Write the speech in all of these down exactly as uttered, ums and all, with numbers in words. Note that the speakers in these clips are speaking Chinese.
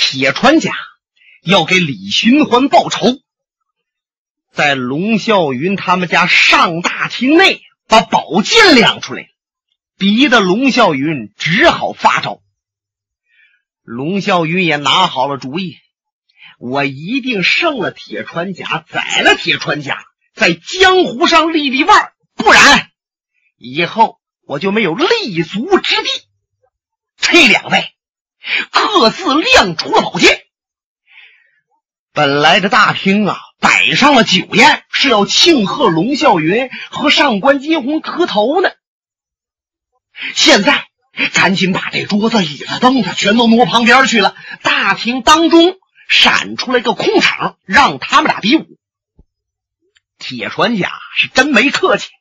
铁船甲要给李寻欢报仇，在龙啸云他们家上大厅内把宝剑亮出来了，逼得龙啸云只好发招。龙啸云也拿好了主意，我一定胜了铁船甲，宰了铁船甲，在江湖上立立腕，不然以后我就没有立足之地。这两位各自亮出了宝剑。本来这大厅啊摆上了酒宴，是要庆贺龙啸云和上官金鸿磕头呢。现在赶紧把这桌子椅子凳子全都挪旁边去了，大厅当中闪出来个空场，让他们俩比武。铁船甲是真没客气，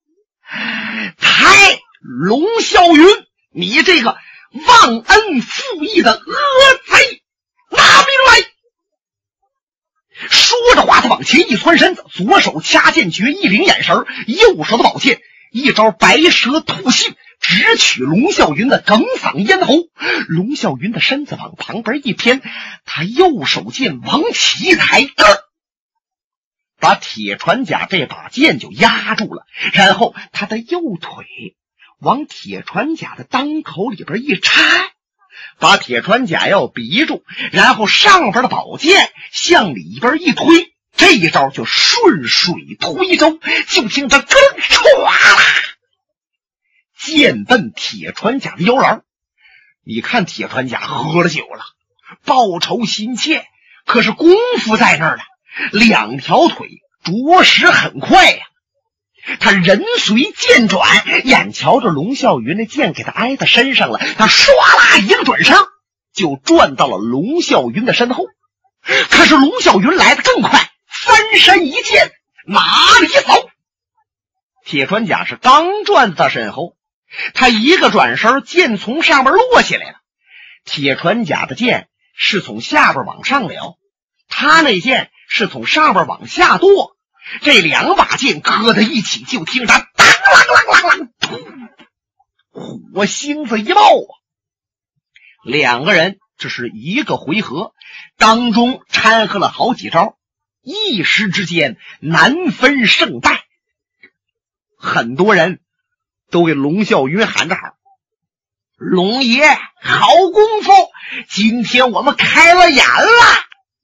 嗨，龙啸云，你这个忘恩负义的恶贼，拿命来！说着话，他往前一窜身子，左手掐剑诀一灵眼神，右手的宝剑一招白蛇吐信，直取龙啸云的哽嗓咽喉。龙啸云的身子往旁边一偏，他右手剑往起一抬，把铁船甲这把剑就压住了，然后他的右腿往铁船甲的裆口里边一插，把铁船甲要逼住，然后上边的宝剑向里边一推，这一招就顺水推舟，就听着咯唰啦，剑奔铁船甲的腰篮。你看铁船甲喝了酒了，报仇心切，可是功夫在那儿呢，两条腿着实很快呀。他人随剑转，眼瞧着龙啸云的剑给他挨在身上了，他唰啦一个转身就转到了龙啸云的身后。可是龙啸云来得更快，翻身一剑哪里走？铁船甲是刚转到身后，他一个转身，剑从上面落下来了。铁船甲的剑是从下边往上撩，他那剑是从上边往下剁，这两把剑搁在一起，就听着当啷啷啷啷，火星子一冒啊！两个人这是一个回合当中掺和了好几招，一时之间难分胜败。很多人都给龙啸云喊着好：龙爷好功夫，今天我们开了眼了。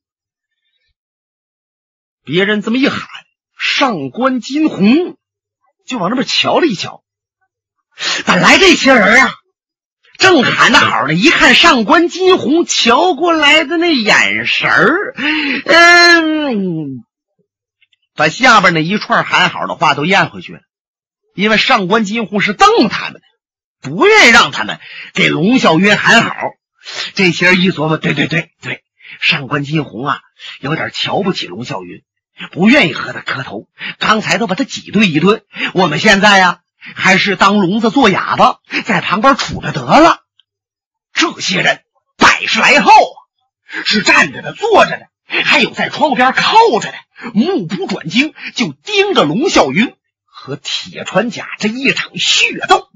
别人这么一喊，上官金鸿就往那边瞧了一瞧，本来这些人啊正喊得好的，一看上官金鸿瞧过来的那眼神儿，嗯，把下边那一串喊好的话都咽回去了。因为上官金鸿是瞪他们的，不愿意让他们给龙啸云喊好。这些人一琢磨，对对对对，上官金鸿啊有点瞧不起龙啸云，不愿意和他磕头，刚才都把他挤兑一顿，我们现在呀还是当聋子做哑巴，在旁边杵着得了。这些人百十来号啊，是站着的，坐着的，还有在窗边靠着的，目不转睛就盯着龙啸云和铁船甲这一场血斗。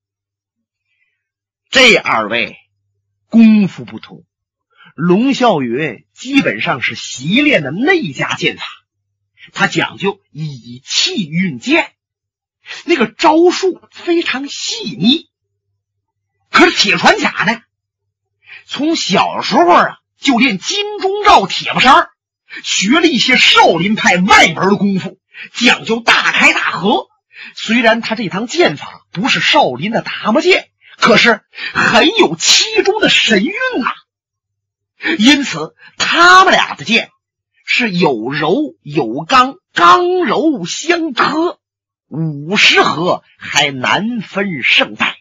这二位功夫不同，龙啸云基本上是习练的内家剑法，他讲究以气运剑，那个招数非常细腻。可是铁船甲呢，从小时候啊就练金钟罩铁布衫，学了一些少林派外门的功夫，讲究大开大合。虽然他这堂剑法不是少林的达摩剑，可是很有其中的神韵啊。因此他们俩的剑是有柔有刚，刚柔相克，五十合还难分胜败。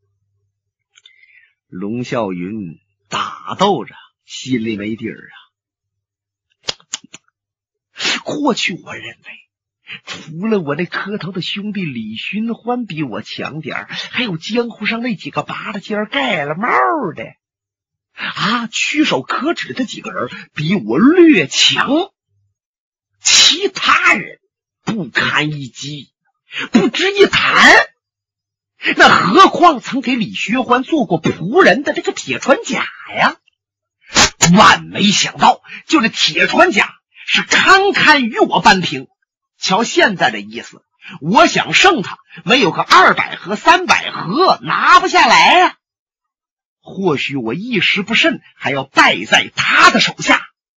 龙啸云打斗着心里没底儿啊。过去我认为除了我那磕头的兄弟李寻欢比我强点，还有江湖上那几个拔了尖盖了帽的啊，屈手可指的几个人比我略强，其他人不堪一击，不值一谈。那何况曾给李寻欢做过仆人的这个铁船甲呀？完没想到就这铁船甲是堪堪与我扳平。瞧现在的意思，我想胜他，没有个二百合三百合拿不下来啊。或许我一时不慎，还要败在他的手下。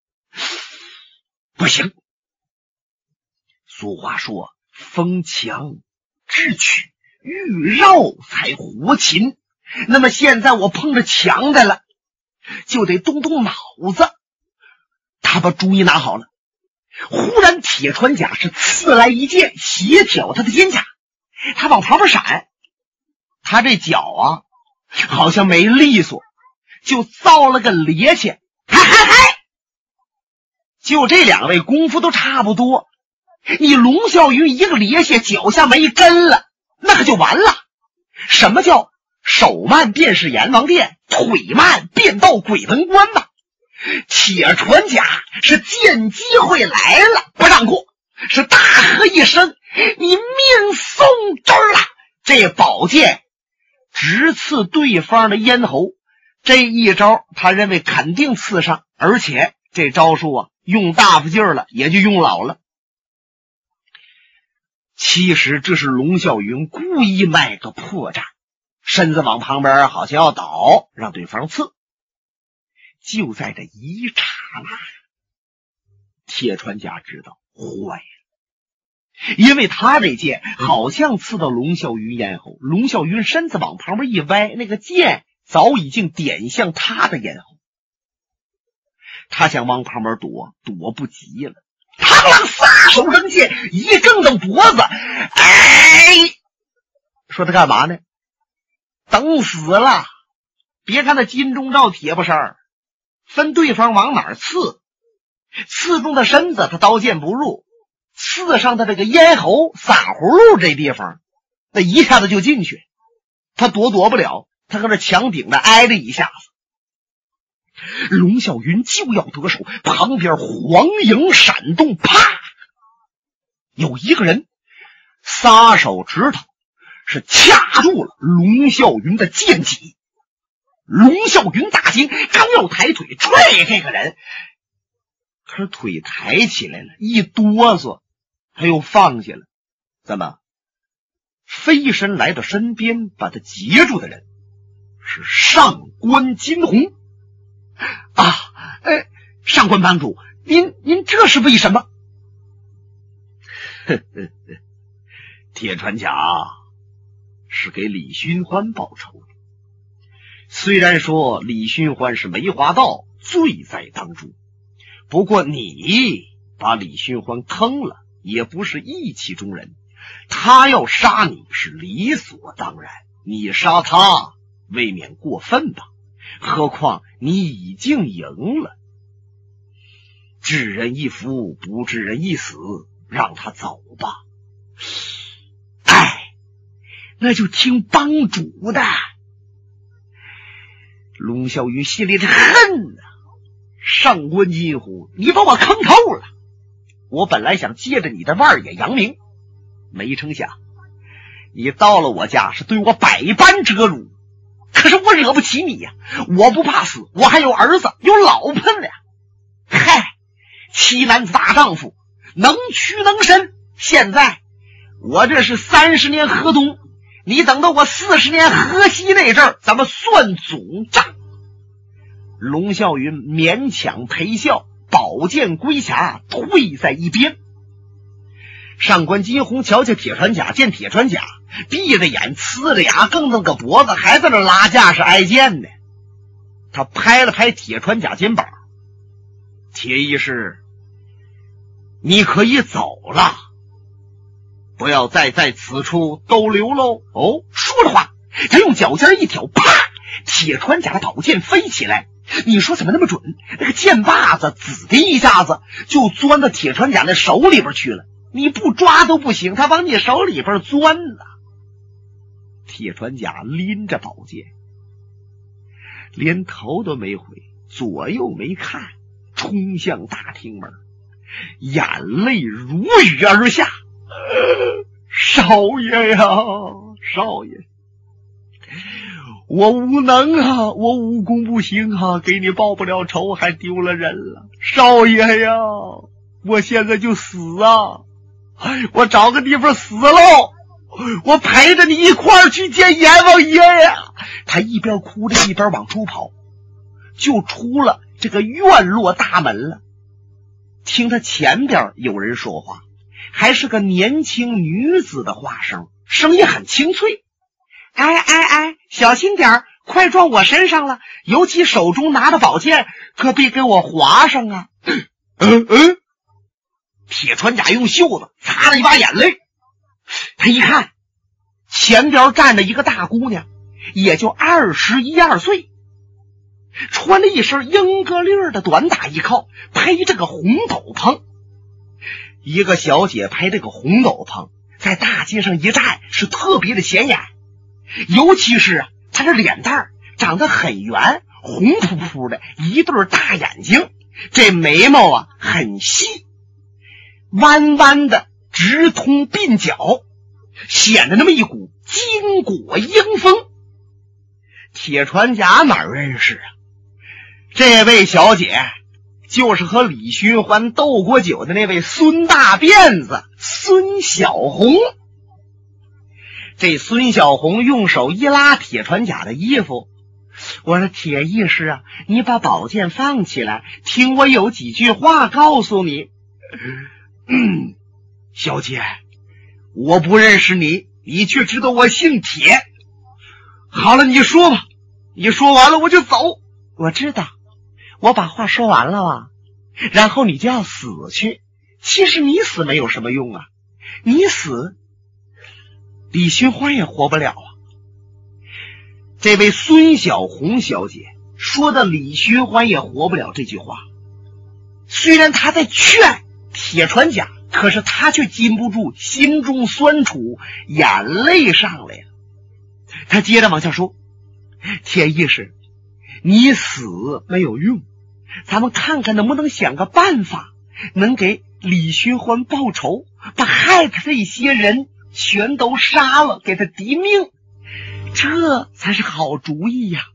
不行，俗话说风强智取，欲绕才活擒。那么现在我碰着强的了，就得动动脑子。他把主意拿好了，忽然铁船甲是刺来一剑，斜挑他的肩胛，他往旁边闪，他这脚啊好像没利索，就造了个趔趄，嗨嗨嗨！就这两位功夫都差不多，你龙啸云一个趔趄，脚下没根了，那可就完了。什么叫手慢便是阎王殿，腿慢便到鬼门关吧？铁船甲是见机会来了，不让过，是大喝一声：“你命送这儿了！”这宝剑直刺对方的咽喉，这一招他认为肯定刺上，而且这招数啊用大发劲儿了，也就用老了。其实这是龙啸云故意卖个破绽，身子往旁边好像要倒，让对方刺。就在这一刹那，铁船甲知道坏了，因为他这剑好像刺到龙啸云咽喉，龙啸云身子往旁边一歪，那个剑早已经点向他的咽喉。他想往旁边躲，躲不及了，螳螂撒手扔剑，一更蹬脖子，哎，说他干嘛呢？等死了！别看他金钟罩铁布衫，分对方往哪儿刺，刺中他身子他刀剑不入，刺上他这个咽喉撒葫芦这地方，那一下子就进去，他躲躲不了，他跟这墙顶的挨着一下子。龙啸云就要得手，旁边黄影闪动，啪，有一个人撒手指头是掐住了龙啸云的剑脊。龙啸云大惊，刚要抬腿踹这个人，可是腿抬起来了，一哆嗦他又放下了。怎么？飞身来到身边把他截住的人是上官金鸿啊！呃，上官帮主，您您这是为什么？呵呵呵，铁船甲是给李寻欢报仇的。虽然说李寻欢是梅花道，罪在当诛，不过你把李寻欢坑了，也不是义气中人，他要杀你是理所当然，你杀他未免过分吧？何况你已经赢了，致人一福，不致人一死，让他走吧。哎，那就听帮主的。龙啸云心里的恨啊！上官金虎，你把我坑透了！我本来想借着你的腕也扬名，没成想你到了我家是对我百般折辱，可是我惹不起你呀、啊！我不怕死，我还有儿子有老婆呢。嗨，妻男子大丈夫，能屈能伸。现在我这是三十年河东，你等到我四十年河西那阵儿，咱们算总账。龙啸云勉强陪笑，宝剑归匣，退在一边。上官金鸿瞧瞧铁船甲，见铁船甲闭着眼，呲着牙，更瞪个脖子，还在那拉架势挨剑呢。他拍了拍铁船甲肩膀：“铁义士，你可以走了，不要再在此处逗留喽。”哦，说着话，他用脚尖一挑，啪，铁船甲的宝剑飞起来。你说怎么那么准？那个剑把子子的一下子就钻到铁船甲那手里边去了，你不抓都不行，他往你手里边钻了。铁船甲拎着宝剑，连头都没回，左右没看，冲向大厅门，眼泪如雨而下。少爷呀，少爷， 我无能啊，我武功不行啊，给你报不了仇，还丢了人了。少爷呀，我现在就死啊！我找个地方死喽，我陪着你一块儿去见阎王爷呀！他一边哭着一边往出跑，就出了这个院落大门了。听他前边有人说话，还是个年轻女子的话声，声音很清脆。哎哎哎，小心点儿，快撞我身上了，尤其手中拿的宝剑，可别给我划上啊！嗯嗯，铁船甲用袖子擦了一把眼泪，他一看前边站着一个大姑娘，也就二十一二岁，穿了一身英格丽的短打衣靠，配着个红斗篷。一个小姐配这个红斗篷，在大街上一站是特别的显眼，尤其是啊，她这脸蛋长得很圆，红扑扑的，一对大眼睛，这眉毛啊很细，弯弯的直通鬓角，显得那么一股巾帼英风。铁船甲哪认识啊？这位小姐就是和李寻欢斗过酒的那位孙大辫子孙小红。这孙小红用手一拉铁船甲的衣服，我说铁义士啊，你把宝剑放起来，听我有几句话告诉你。嗯，小姐，我不认识你，你却知道我姓铁。好了，你说吧，你说完了我就走。我知道，我把话说完了啊，然后你就要死去。其实你死没有什么用啊，你死李寻欢也活不了啊。这位孙小红小姐说的李寻欢也活不了这句话，虽然她在劝铁船甲，可是她却禁不住心中酸楚，眼泪上来了。她接着往下说，铁义士，你死没有用，咱们看看能不能想个办法，能给李寻欢报仇，把害他这些人全都杀了，给他抵命，这才是好主意呀！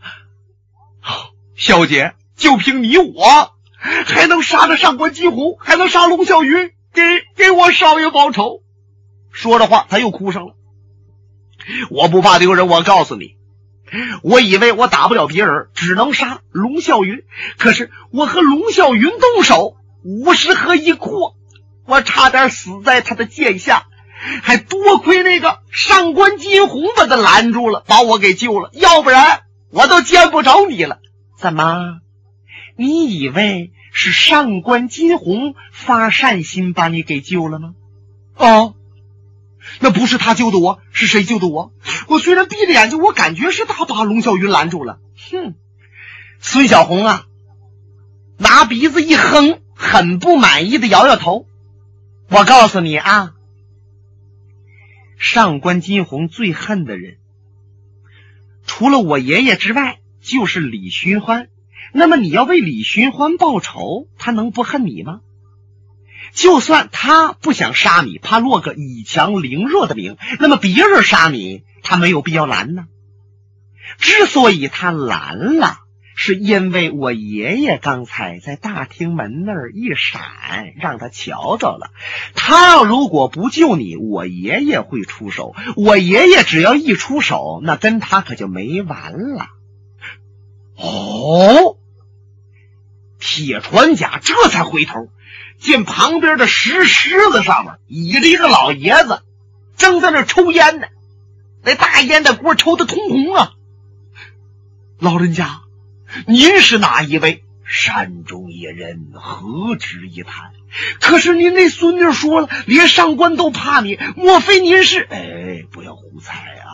小姐，就凭你我，还能杀了上官金鸿，还能杀龙啸云，给给我少爷报仇。说着话，他又哭上了。我不怕丢人，我告诉你，我以为我打不了别人，只能杀龙啸云，可是我和龙啸云动手，五十合一阔，我差点死在他的剑下，还多亏那个上官金鸿把他拦住了，把我给救了，要不然我都见不着你了。怎么，你以为是上官金鸿发善心把你给救了吗？哦，那不是他救的我，是谁救的我？我虽然闭着眼睛，我感觉是他把龙啸云拦住了。哼，孙小红啊，拿鼻子一哼，很不满意的摇摇头。我告诉你啊，上官金鸿最恨的人，除了我爷爷之外，就是李寻欢。那么你要为李寻欢报仇，他能不恨你吗？就算他不想杀你，怕落个以强凌弱的名，那么别人杀你，他没有必要拦呢。之所以他拦了，是因为我爷爷刚才在大厅门那儿一闪，让他瞧着了。他如果不救你，我爷爷会出手。我爷爷只要一出手，那跟他可就没完了。哦，铁船甲这才回头，见旁边的石狮子上面倚着一个老爷子，正在那抽烟呢，那大烟的锅抽得通红啊。老人家，您是哪一位？山中野人何止一谈，可是您那孙女说了，连上官都怕你，莫非您是……哎，不要胡猜啊！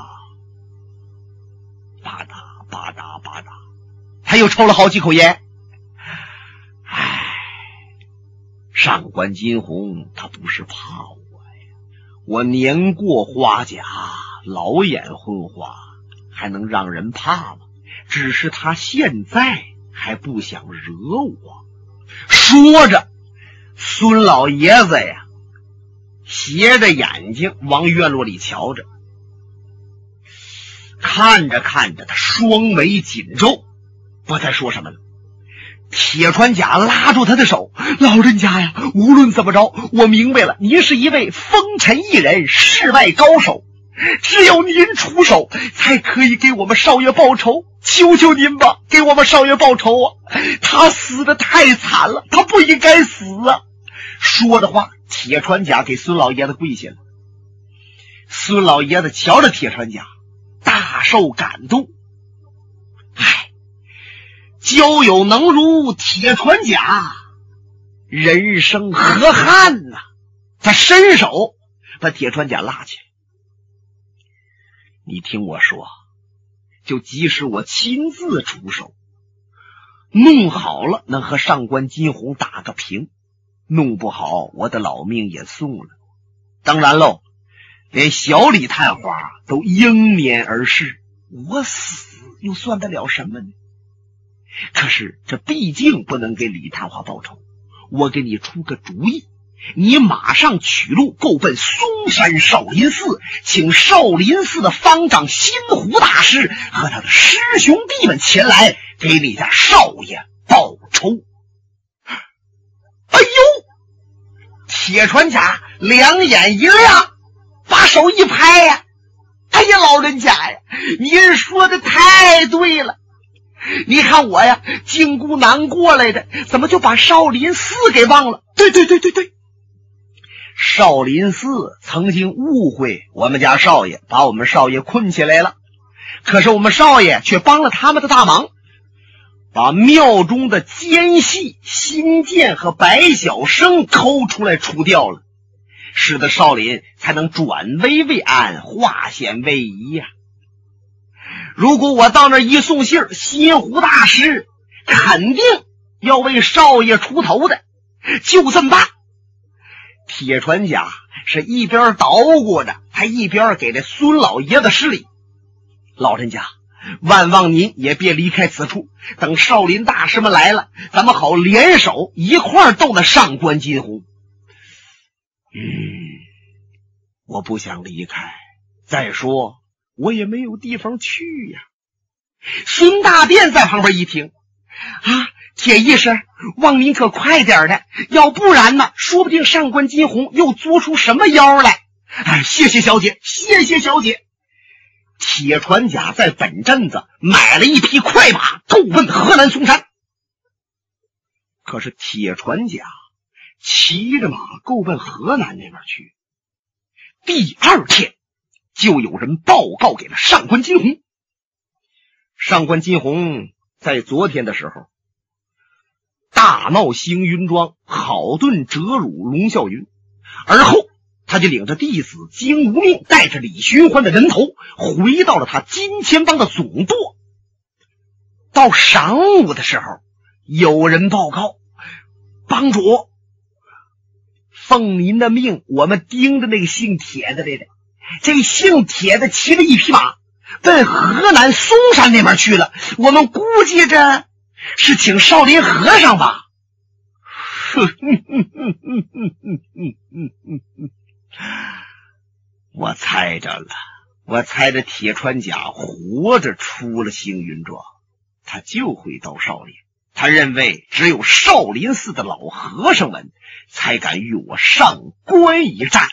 吧嗒吧嗒吧嗒，他又抽了好几口烟。唉，上官金鸿他不是怕我呀，我年过花甲，老眼昏花，还能让人怕吗？只是他现在还不想惹我。说着，孙老爷子呀，斜着眼睛往院落里瞧着。 看着看着，他双眉紧皱，不再说什么了。铁船甲拉住他的手：“老人家呀，无论怎么着，我明白了，您是一位风尘艺人，世外高手，只有您出手，才可以给我们少爷报仇。求求您吧，给我们少爷报仇啊！他死得太惨了，他不应该死啊！”说着话，铁船甲给孙老爷子跪下了。孙老爷子瞧着铁船甲，大受感动。唉，交友能如铁船甲，人生何憾呐！他伸手把铁船甲拉起来：“你听我说，就即使我亲自出手，弄好了能和上官金鸿打个平，弄不好我的老命也送了。当然喽，连小李探花都英年而逝，我死又算得了什么呢？可是这毕竟不能给李探花报仇，我给你出个主意，你马上取路够奔嵩山少林寺，请少林寺的方丈心湖大师和他的师兄弟们前来给你家少爷报仇。”哎呦！铁船甲两眼一亮，把手一拍呀：“哎呀，老人家呀，您说的太对了！你看我呀，进孤南过来的，怎么就把少林寺给忘了？对对对对对，少林寺曾经误会我们家少爷，把我们少爷困起来了。可是我们少爷却帮了他们的大忙，把庙中的奸细辛剑和白小生抠出来除掉了，使得少林才能转危为安，化险为夷呀、啊。如果我到那儿一送信，心湖大师肯定要为少爷出头的，就这么办。”铁船甲是一边捣鼓着，还一边给这孙老爷子施礼：“老人家，万望您也别离开此处，等少林大师们来了，咱们好联手一块儿斗那上官金鸿。”“嗯，我不想离开，再说我也没有地方去呀。”孙大便在旁边一听：“啊，铁义师，望您可快点的，要不然呢，说不定上官金鸿又作出什么妖来。”“哎，谢谢小姐，谢谢小姐。”铁船甲在本镇子买了一匹快马，够奔河南嵩山。可是铁船甲骑着马够奔河南那边去，第二天就有人报告给了上官金鸿。上官金鸿在昨天的时候大闹星云庄，好顿折辱龙啸云，而后他就领着弟子金无命，带着李寻欢的人头回到了他金钱帮的总舵。到晌午的时候，有人报告：“帮主，奉您的命，我们盯着那个姓铁的来的。这姓铁的骑着一匹马奔河南嵩山那边去了，我们估计着是请少林和尚吧。”我猜着了，我猜着铁船甲活着出了星云庄，他就会到少林。他认为只有少林寺的老和尚们才敢与我上官一战。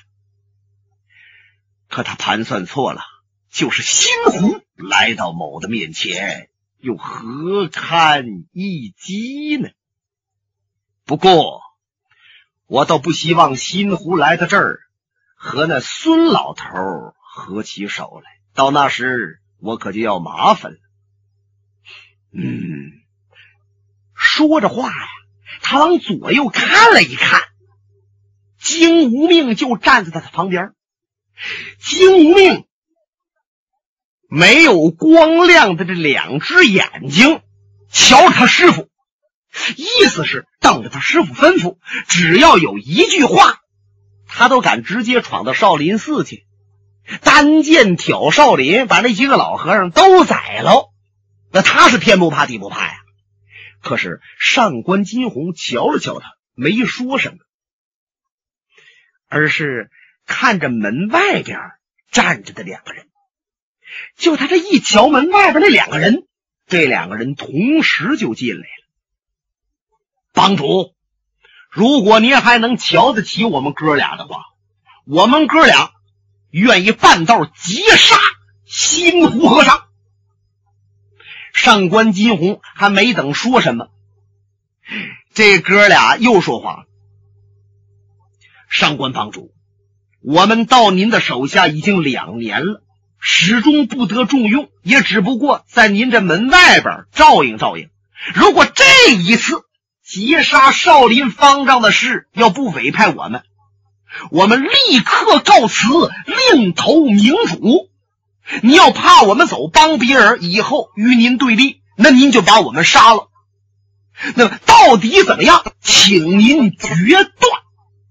可他盘算错了，就是心湖来到某的面前，又何堪一击呢？不过我倒不希望心湖来到这儿和那孙老头合起手来，到那时我可就要麻烦了。嗯，说着话呀，他往左右看了一看，金无命就站在他的旁边。金无命没有光亮的这两只眼睛瞧着他师傅，意思是等着他师傅吩咐，只要有一句话，他都敢直接闯到少林寺去，单剑挑少林，把那几个老和尚都宰了。那他是天不怕地不怕呀。可是上官金鸿瞧了瞧他，没说什么，而是看着门外边站着的两个人。 就他这一瞧门外边那两个人，这两个人同时就进来了。帮主，如果您还能瞧得起我们哥俩的话，我们哥俩愿意半道截杀新湖和尚。上官金鸿还没等说什么，这哥俩又说话了。上官帮主，我们到您的手下已经两年了，始终不得重用，也只不过在您这门外边照应照应。如果这一次截杀少林方丈的事要不委派我们，我们立刻告辞，另投明主。你要怕我们走帮别人，以后与您对立，那您就把我们杀了。那么到底怎么样，请您决断。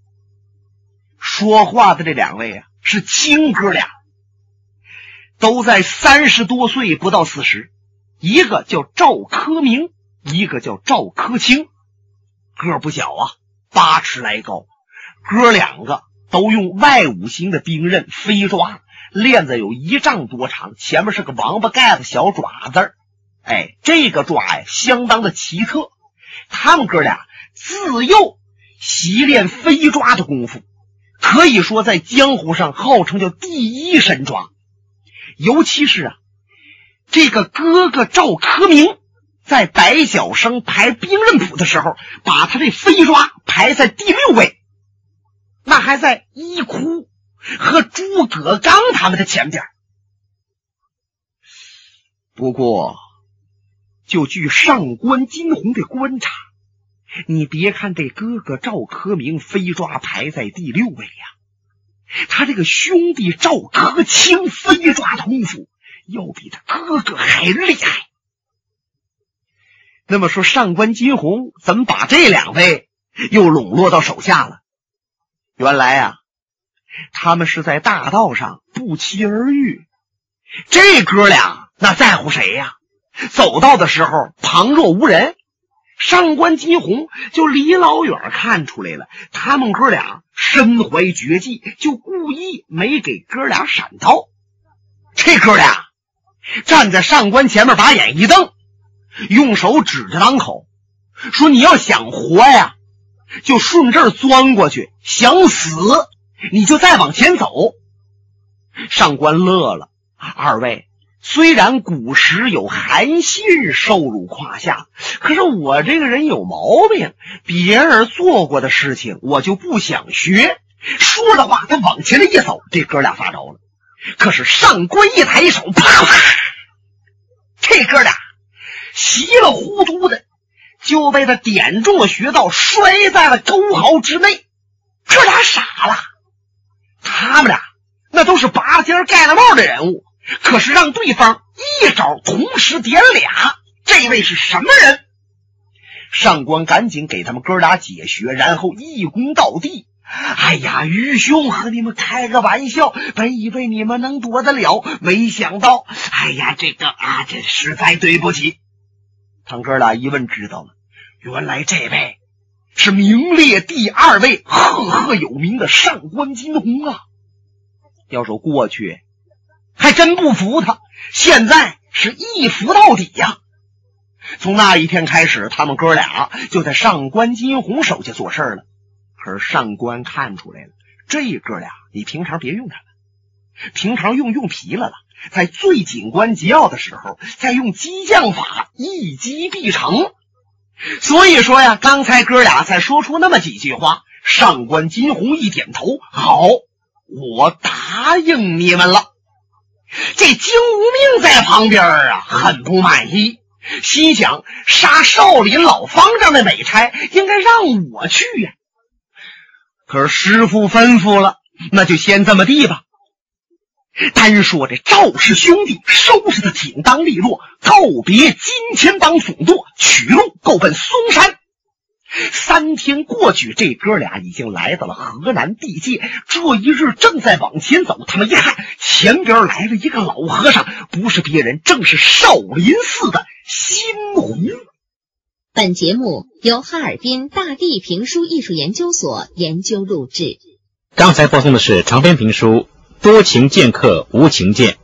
说话的这两位啊，是亲哥俩，都在三十多岁，不到四十。一个叫赵科明，一个叫赵科清，个不小啊，八尺来高。哥两个都用外五行的兵刃飞抓，链子有一丈多长，前面是个王八盖子小爪子。哎，这个爪呀相当的奇特。他们哥俩自幼习练飞抓的功夫，可以说在江湖上号称叫第一神抓。尤其是啊，这个哥哥赵科明在白晓生排兵刃谱的时候，把他这飞抓排在第六位，那还在一哭和诸葛刚他们的前边。不过就据上官金鸿的观察，你别看这哥哥赵科明飞抓排在第六位呀，他这个兄弟赵科清飞抓的功夫要比他哥哥还厉害。那么说上官金鸿怎么把这两位又笼络到手下了？原来啊，他们是在大道上不期而遇。这哥俩那在乎谁呀？走到的时候旁若无人，上官金鸿就离老远看出来了，他们哥俩身怀绝技，就故意没给哥俩闪刀。这哥俩站在上官前面，把眼一瞪，用手指着当口说：“你要想活呀，就顺这儿钻过去；想死，你就再往前走。”上官乐了：“二位，虽然古时有韩信受辱胯下，可是我这个人有毛病，别人做过的事情我就不想学。”说着话，他往前的一走，这哥俩发着了。可是上官一抬手，啪啪，这哥俩稀里糊涂的就被他点中了穴道，摔在了沟壕之内。哥俩傻了，他们俩那都是拔尖盖了帽的人物，可是让对方一招同时点俩，这位是什么人？上官赶紧给他们哥俩解穴，然后一躬到地：“哎呀，愚兄和你们开个玩笑，本以为你们能躲得了，没想到，哎呀，这个啊，这实在对不起。”他们哥俩一问知道了，原来这位是名列第二位、赫赫有名的上官金鸿啊。要说过去还真不服他，现在是一服到底呀。从那一天开始，他们哥俩就在上官金鸿手下做事了。可是上官看出来了，这哥俩你平常别用他们，平常用用疲了了，在最紧关节要的时候再用激将法，一击必成。所以说呀，刚才哥俩才说出那么几句话，上官金鸿一点头：“好，我答应你们了。”这金无命在旁边啊，很不满意，心想：杀少林老方丈的美差应该让我去呀。可是师父吩咐了，那就先这么地吧。单说这赵氏兄弟收拾的挺当利落，告别金钱帮总舵，取路够奔嵩山。三天过去，这哥俩已经来到了河南地界。这一日正在往前走，他们一看前边来了一个老和尚，不是别人，正是少林寺的新湖。 本节目由哈尔滨大地评书艺术研究所研究录制。 刚才播送的是长篇评书《多情剑客无情剑》，